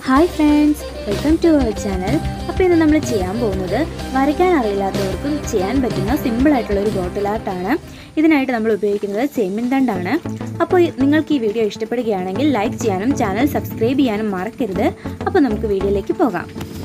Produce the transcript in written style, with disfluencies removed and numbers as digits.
Hi friends, welcome to our channel. അപ്പോൾ ഇന്ന് നമ്മൾ ചെയ്യാൻ പോകുന്നത് വരയ്ക്കാൻ അറിയില്ലാത്തവർക്കും ചെയ്യാൻ പറ്റുന്ന സിമ്പിളായിട്ടുള്ളൊരു ബോട്ടിൽ ആർട്ടാണ്. ഇതിനായിട്ട് നമ്മൾ ഉപയോഗിക്കുന്നത് ചെമ്മീൻ തണ്ടാണ്. അപ്പോൾ നിങ്ങൾക്ക് ഈ വീഡിയോ ഇഷ്ടപ്പെടുകയാണെങ്കിൽ ലൈക്ക് ചെയ്യാനും ചാനൽ സബ്സ്ക്രൈബ് ചെയ്യാനും മറക്കരുത്. അപ്പോൾ നമുക്ക് വീഡിയോയിലേക്ക് പോകാം.